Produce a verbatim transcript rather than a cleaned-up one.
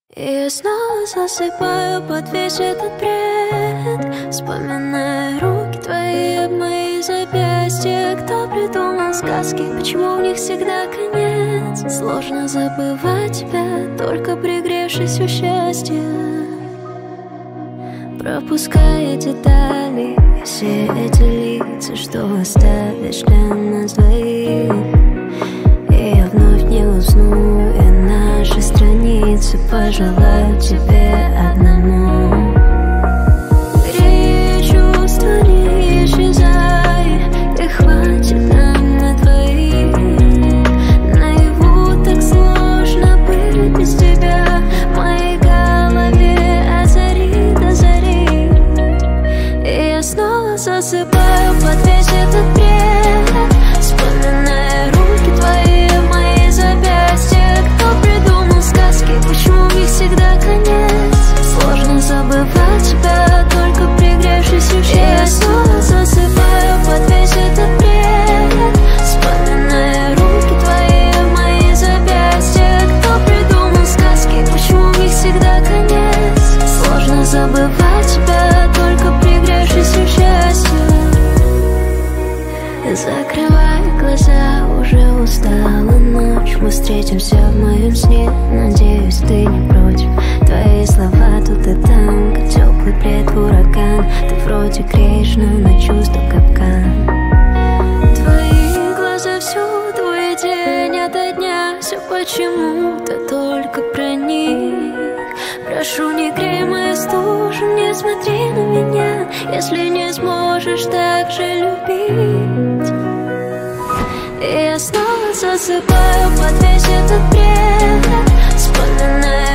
И я снова засыпаю под весь этот бред, вспоминая руки твои об мои запястья. Кто придумал сказки, почему у них всегда конец? Сложно забывать тебя, только пригревшись у счастья, пропуская детали, все эти лица, что оставишь для нас двоих. И я вновь не усну, и наши страницы пожелаю тебе одному. Грея чувства, не исчезай, и хватит нам на двоих. Наяву так сложно быть без тебя, в моей голове от зари до зари. И я снова засыпаю под весь этот бред, вспоминая руки твои в мои запястья. Кто придумал сказки, почему в них всегда конец? Сложно забывать тебя, только пригревшись у счастья. Я снова засыпаю под весь этот бред, вспоминая руки твои в мои запястья. Кто придумал сказки, почему в них всегда конец? Сложно забывать тебя, только пригревшись у счастья. Закрывай глаза, уже устала ночь. Мы встретимся в моем сне, надеюсь, ты не против. Твои слова тут и там, как теплый плед в ураган. Ты вроде греешь, но на чувство капкан. Твои глаза всюду, и день ото дня все почему-то только про них. Прошу, не грей мою стужу, не смотри на меня, если не сможешь так же любить. И я снова засыпаю под весь этот бред, вспоминая